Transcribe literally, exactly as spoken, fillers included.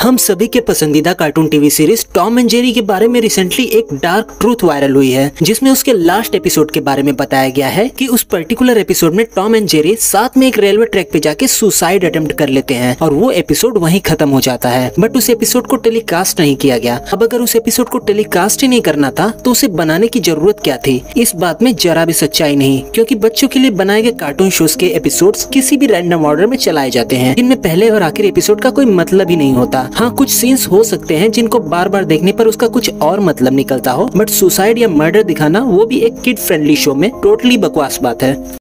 हम सभी के पसंदीदा cartoon TV series Tom and Jerry के बारे में रिसेंटली एक डार्क ट्रूथ वायरल हुई है, जिसमें उसके लास्ट एपिसोड के बारे में बताया गया है कि उस पर्टिकुलर एपिसोड में टॉम एंड जेरी साथ में एक रेलवे ट्रैक पे जाके सुसाइड अटेम्प्ट कर लेते हैं और वो एपिसोड वहीं खत्म हो जाता है। बट उस एपिसोड को टेलीकास्ट नहीं किया गया। अब अगर उस एपिसोड को टेलीकास्ट ही नहीं करना था तो उसे बनाने की जरूरत क्या थी? इस बात में जरा भी सच्चाई नहीं, क्योंकि बच्चों के लिए बनाए गए कार्टून शोज के एपिसोड्स किसी भी रैंडम ऑर्डर में चलाए जाते हैं, जिनमें पहले और आखिरी एपिसोड का कोई मतलब ही नहीं होता। हाँ, कुछ सीन्स हो सकते हैं जिनको बार बार देखने पर उसका कुछ और मतलब निकलता हो, बट सुसाइड या मर्डर दिखाना वो भी एक किड फ्रेंडली शो में टोटली बकवास बात है।